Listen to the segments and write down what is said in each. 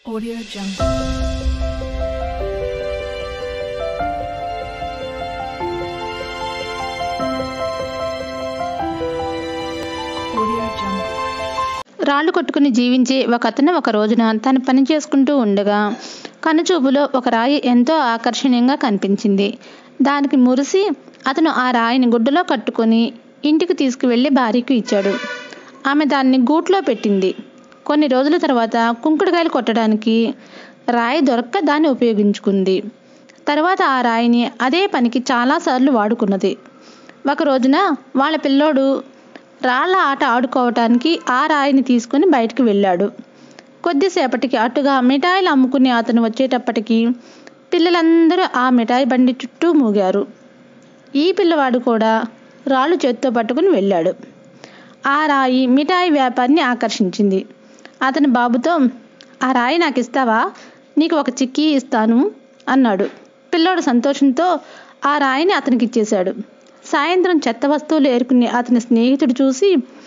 Audio Jungle. రాళ్ళు కొట్టుకుని జీవించే ఒక అతను ఒక రోజున తను పని చేసుకుంటూ ఉండగా కనుచూపులో ఒక రాయి ఎంతో ఆకర్షణీయంగా కనిపించింది. దానికి మురిసి అతను ఆ రాయిని గుడ్డలో కట్టుకొని ఇంటికి తీసుకువెళ్ళి భార్యకు ఇచ్చాడు. ఆమె దాన్ని గూట్లో పెట్టింది. కొన్ని రోజుల తర్వాత కుంకుడుకాయలు కొట్టడానికి రాయి దొరక్క దాన్ని ఉపయోగించుకుంది. తర్వాత ఆ రాయిని అదే పనికి చాలాసార్లు వాడుకున్నది. ఒక రోజున వాళ్ళ పిల్లోడు రాళ్ల ఆట ఆడుకోవటానికి ఆ రాయిని తీసుకుని బయటికి వెళ్ళాడు. కొద్దిసేపటికి అటుగా మిఠాయిలు అమ్ముకుని అతను వచ్చేటప్పటికి పిల్లలందరూ ఆ మిఠాయి బండి చుట్టూ మూగారు. ఈ పిల్లవాడు కూడా రాళ్ళు చేత్తో పట్టుకుని వెళ్ళాడు. ఆ రాయి మిఠాయి వ్యాపారిని ఆకర్షించింది. అతని బాబుతో, "ఆ రాయి నాకు ఇస్తావా? నీకు ఒక చిక్కీ ఇస్తాను" అన్నాడు. పిల్లోడు సంతోషంతో ఆ రాయిని అతనికి ఇచ్చేశాడు. సాయంత్రం చెత్త వస్తువులు ఏరుకునే అతని స్నేహితుడు చూసి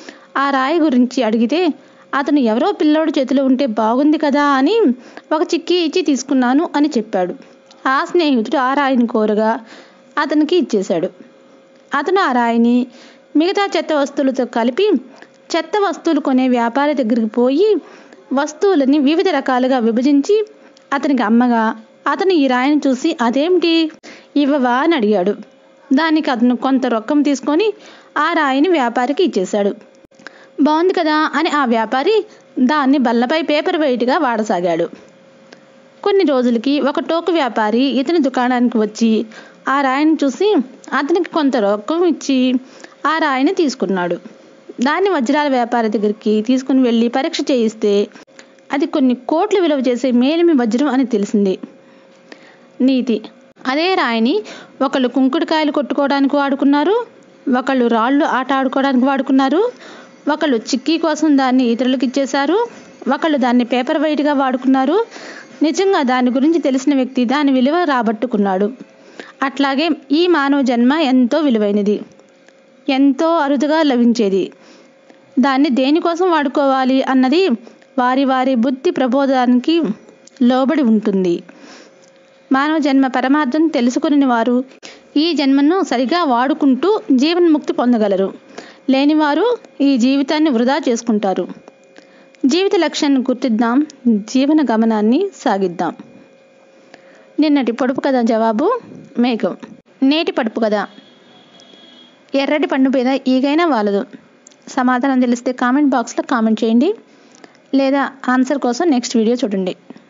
ఆ రాయి గురించి అడిగితే అతను ఎవరో పిల్లోడు చేతిలో ఉంటే బాగుంది కదా అని ఒక చిక్కీ ఇచ్చి తీసుకున్నాను అని చెప్పాడు. ఆ స్నేహితుడు ఆ రాయిని కోరగా అతనికి ఇచ్చేశాడు. అతను ఆ రాయిని మిగతా చెత్త వస్తువులతో కలిపి చెత్త వస్తువులు కొనే వ్యాపారి దగ్గరికి పోయి వస్తువులని వివిధ రకాలుగా విభజించి అతనికి అమ్మగా అతను ఈ రాయిని చూసి, "అదేమిటి, ఇవ్వవా?" అని అడిగాడు. దానికి అతను కొంత రొక్కం తీసుకొని ఆ రాయిని వ్యాపారికి ఇచ్చేశాడు. బాగుంది కదా అని ఆ వ్యాపారి దాన్ని బల్లపై పేపర్ వెయిట్గా వాడసాగాడు. కొన్ని రోజులకి ఒక టోకు వ్యాపారి ఇతని దుకాణానికి వచ్చి ఆ రాయిని చూసి అతనికి కొంత రొక్కం ఇచ్చి ఆ రాయిని తీసుకున్నాడు. దాన్ని వజ్రాల వ్యాపారి దగ్గరికి తీసుకుని వెళ్ళి పరీక్ష చేయిస్తే అది కొన్ని కోట్లు విలువ చేసే మేలిమి వజ్రం అని తెలిసింది. నీతి: అదే రాయిని ఒకళ్ళు కుంకుడుకాయలు కొట్టుకోవడానికి వాడుకున్నారు, ఒకళ్ళు రాళ్ళు ఆట ఆడుకోవడానికి వాడుకున్నారు, ఒకళ్ళు చిక్కీ కోసం దాన్ని ఇతరులకు ఇచ్చేశారు, ఒకళ్ళు దాన్ని పేపర్ వెయిట్గా వాడుకున్నారు. నిజంగా దాని గురించి తెలిసిన వ్యక్తి దాని విలువ రాబట్టుకున్నాడు. అట్లాగే ఈ మానవ జన్మ ఎంతో విలువైనది, ఎంతో అరుదుగా లభించేది. దాన్ని దేనికోసం వాడుకోవాలి అన్నది వారి వారి బుద్ధి ప్రబోధానికి లోబడి ఉంటుంది. మానవ జన్మ పరమార్థం తెలుసుకుని వారు ఈ జన్మను సరిగా వాడుకుంటూ జీవన్ముక్తి పొందగలరు. లేనివారు ఈ జీవితాన్ని వృధా చేసుకుంటారు. జీవిత లక్ష్యాన్ని గుర్తిద్దాం, జీవన గమనాన్ని సాగిద్దాం. నిన్నటి పొడుపు కథ జవాబు మేఘం. నేటి పొడుపు కథ: ఎర్రటి పండు మీద ఈగైనా వాలదు. సమాధానం తెలిస్తే కామెంట్ బాక్స్లో కామెంట్ చేయండి, లేదా ఆన్సర్ కోసం నెక్స్ట్ వీడియో చూడండి.